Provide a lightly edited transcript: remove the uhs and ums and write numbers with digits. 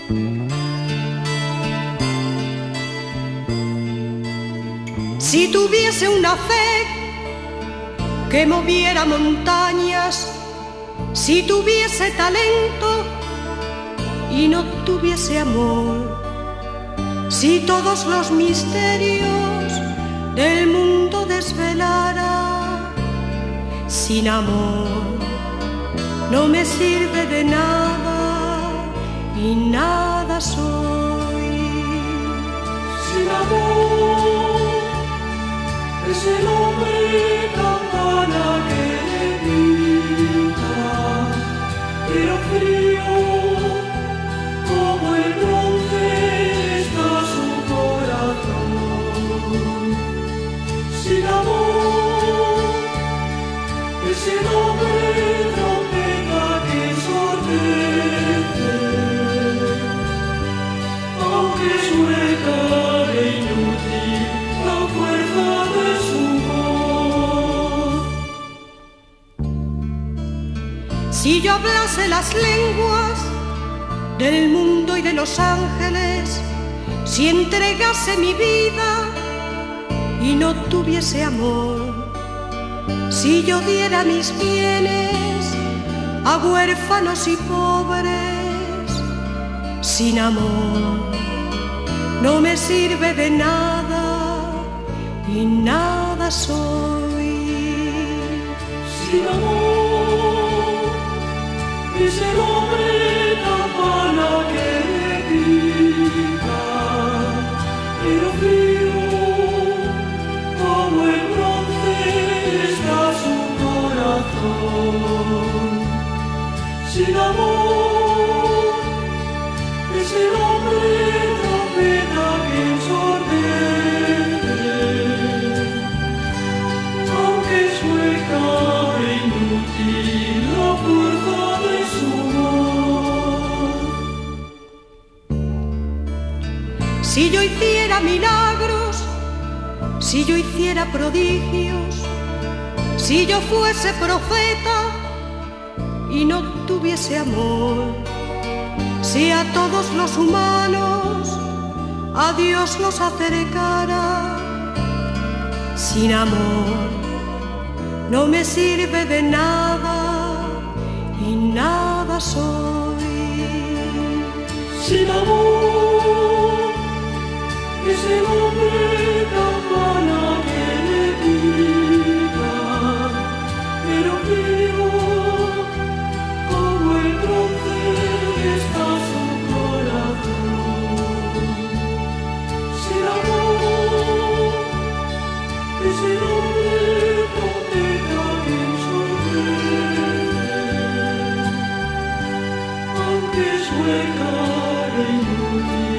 Si tuviese una fe que moviera montañas, si tuviese talento y no tuviese amor, si todos los misterios del mundo desvelara, sin amor no me sirve de nada y nada soy. Sin amor es el hombre campana que grita, pero frío como el bronce está su corazón. Sin amor es el hombre trompeta que ensordece, aunque sueca e inútil la fuerza de su voz. Si yo hablase las lenguas del mundo y de los ángeles, si entregase mi vida y no tuviese amor, si yo diera mis bienes a huérfanos y pobres, sin amor no me sirve de nada y nada soy. Sin amor es el hombre campana que grita, pero frío como el bronce está su corazón. Sin amor es el hombre trompeta que ensordece, aunque sueca e inútil la fuerza de su voz. Si yo hiciera milagros, si yo hiciera prodigios, si yo fuese profeta y no tuviese amor, si a todos los humanos a Dios los acercara, sin amor no me sirve de nada y nada soy. Sin amor es el hombre campana que grita, pero frío como el bronce está su corazón. Sin amor es el hombre trompeta que ensordece, aunque sueca e inútil